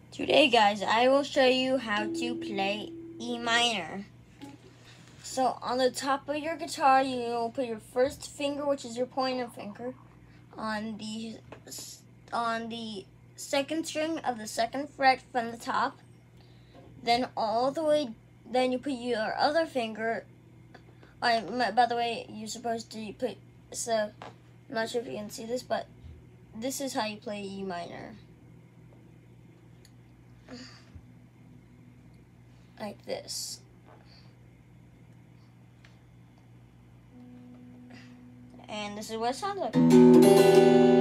Today, guys, I will show you how to play E minor. So on the top of your guitar, you will put your first finger, which is your pointer finger, on the second string of the second fret from the top. Then all the way, then you put your other finger. By the way, you're supposed to put. So I'm not sure if you can see this, but this is how you play E minor. Like this. And this is what it sounds like.